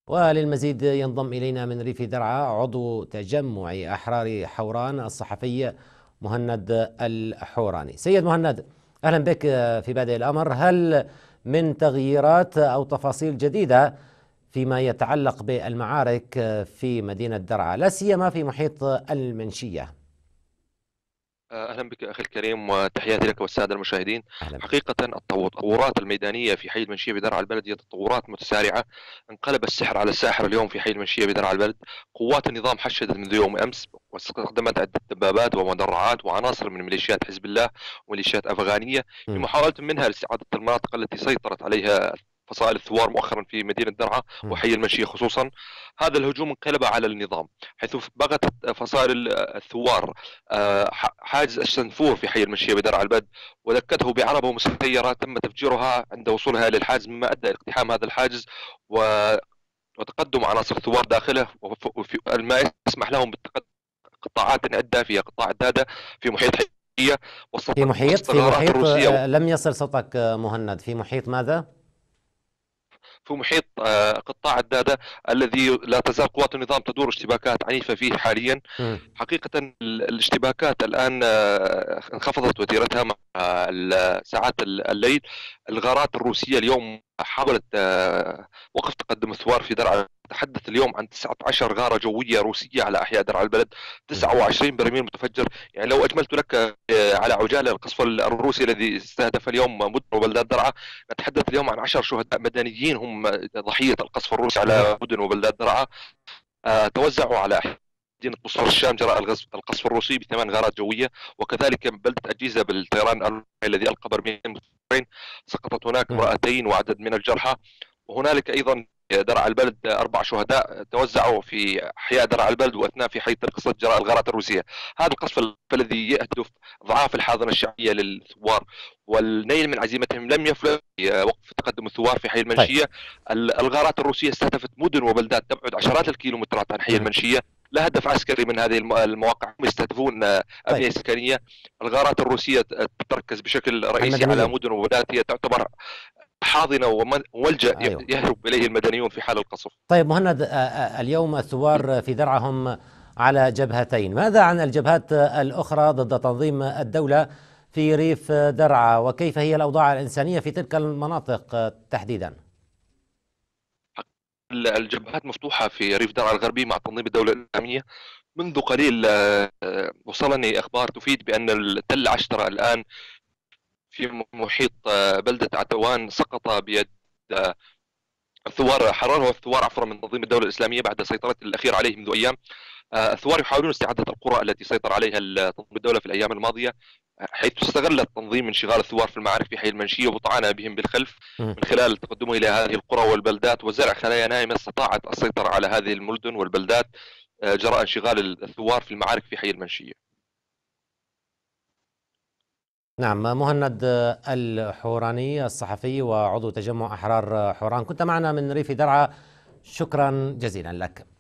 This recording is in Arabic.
وللمزيد ينضم إلينا من ريف درعا عضو تجمع أحرار حوران الصحفي مهند الحوراني. سيد مهند، أهلا بك. في بادئ الأمر، هل من تغييرات أو تفاصيل جديدة فيما يتعلق بالمعارك في مدينة درعا، لا سيما في محيط المنشية؟ أهلا بك أخي الكريم، وتحياتي لك والسادة المشاهدين. أهلا بك. حقيقة التطورات الميدانية في حي المنشية بدرعا البلد هي تطورات متسارعة. انقلب السحر على الساحر اليوم في حي المنشية بدرعا البلد. قوات النظام حشدت منذ يوم أمس واستخدمت عدة دبابات ومدرعات وعناصر من ميليشيات حزب الله وميليشيات أفغانية في م- محاولة منها لاستعادة المناطق التي سيطرت عليها فصائل الثوار مؤخرا في مدينة درعا م. وحي المنشية خصوصا. هذا الهجوم انقلب على النظام، حيث بغت فصائل الثوار حاجز الشنفور في حي المنشية بدرعا البلد، ودكته بعربة مسيرة تم تفجيرها عند وصولها للحاجز، مما أدى إلى اقتحام هذا الحاجز وتقدم عناصر الثوار داخله، ما يسمح لهم بالتقدم قطاعات عدة فيها قطاع الدادة في محيط حية في محيط وسط الغارات الروسية. لم يصل صوتك مهند. في محيط ماذا؟ في محيط قطاع الدادة الذي لا تزال قوات النظام تدور اشتباكات عنيفة فيه حاليا. م. حقيقة الاشتباكات الآن انخفضت وتيرتها مع ساعات الليل. الغارات الروسية اليوم حاولت وقف تقدم الثوار في درعا. تحدث اليوم عن 19 غارة جوية روسية على أحياء درعا البلد، 29 برميل متفجر. يعني لو أجملت لك على عجالة القصف الروسي الذي استهدف اليوم مدن وبلدات درعا، نتحدث اليوم عن 10 شهداء مدنيين هم ضحية القصف الروسي على مدن وبلدات درعا. توزعوا على مدينة بصور الشام جراء القصف الروسي ب8 غارات جوية، وكذلك بلدة أجيزة بالطيران الذي ألقى برميلين متفجرين. سقطت هناك م. امرأتين وعدد من الجرحى. وهنالك أيضا درعا البلد 4 شهداء توزعوا في أحياء درعا البلد وأثناء في حي القصف جراء الغارات الروسية. هذا القصف الذي يهدف أضعاف الحاضنة الشعبية للثوار والنيل من عزيمتهم لم يفلح وقف تقدم الثوار في حي طيب. المنشية. الغارات الروسية استهدفت مدن وبلدات تبعد عشرات الكيلومترات عن حي م. المنشية. لا هدف عسكري من هذه المواقع، هم يستهدفون طيب. أبنية سكنية. الغارات الروسية تتركز بشكل رئيسي على المدنيين. مدن وبلدات هي تعتبر حاضنة وملجأ أيوه. يهرب إليه المدنيون في حال القصف. طيب مهند، اليوم الثوار في درعا هم على جبهتين، ماذا عن الجبهات الأخرى ضد تنظيم الدولة في ريف درعا، وكيف هي الأوضاع الإنسانية في تلك المناطق تحديدا؟ الجبهات مفتوحة في ريف درعا الغربي مع تنظيم الدولة الإسلامية. منذ قليل وصلني أخبار تفيد بأن تل عشترة الآن في محيط بلدة عتوان سقط بيد الثوار. حرره الثوار عفوا من تنظيم الدولة الإسلامية بعد سيطرة الأخير عليه منذ أيام. الثوار يحاولون استعادة القرى التي سيطر عليها تنظيم الدولة في الأيام الماضية، حيث استغل التنظيم انشغال الثوار في المعارك في حي المنشية وطعن بهم بالخلف م. من خلال تقدمه إلى هذه القرى والبلدات وزرع خلايا نائمة استطاعت السيطرة على هذه المدن والبلدات جراء انشغال الثوار في المعارك في حي المنشية. نعم، مهند الحوراني الصحفي وعضو تجمع أحرار حوران، كنت معنا من ريف درعا، شكرا جزيلا لك.